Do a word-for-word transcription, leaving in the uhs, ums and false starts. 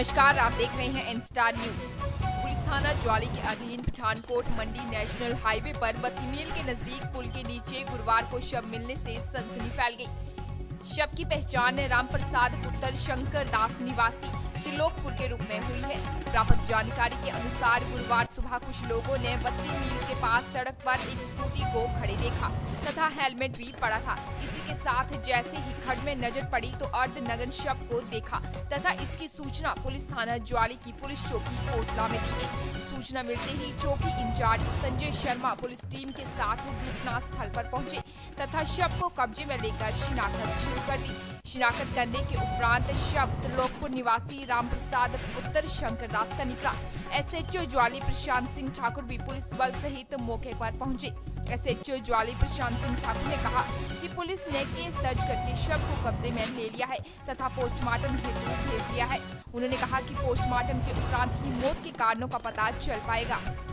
नमस्कार, आप देख रहे हैं एन स्टार न्यूज। पुलिस थाना ज्वाली के अधीन पठानकोट मंडी नेशनल हाईवे पर बत्तीमील के नजदीक पुल के नीचे गुरुवार को शव मिलने से सनसनी फैल गई। शव की पहचान राम प्रसाद पुत्र शंकर दास निवासी त्रिलोकपुर के रूप में हुई है। प्राप्त जानकारी के अनुसार गुरुवार सुबह कुछ लोगों ने बत्तीमील के पास सड़क पर एक स्कूटी को खड़े देखा तथा हेलमेट भी पड़ा था। इसी के साथ जैसे ही खड्ड में नजर पड़ी तो अर्धनग्न शव को देखा तथा इसकी सूचना पुलिस थाना ज्वाली की पुलिस चौकी कोटला में दी गई। सूचना मिलते ही चौकी incharge Sanjay Sharma police team के साथ घटना स्थल पर पहुंचे तथा शव को कब्जे में लेकर शिनाख्त शुरू कर दी। शिनाख्त करने के उपरांत शव त्रिलोकपुर निवासी राम प्रसाद पुत्र शंकर दास का निकला। S H O Jawali Prashant Singh Thakur भी पुलिस बल सहित मौके पर पहुंचे। S H O Jawali Prashant Singh Thakur ने कहा कि पुलिस ने केस दर्ज करके शव को कब्जे में ले लिया है तथा पोस्टमार्टम हेतु भेज दिया है। उन्होंने कहा कि पोस्टमार्टम के उपरांत ही मौत के कारणों का पता चल पाएगा।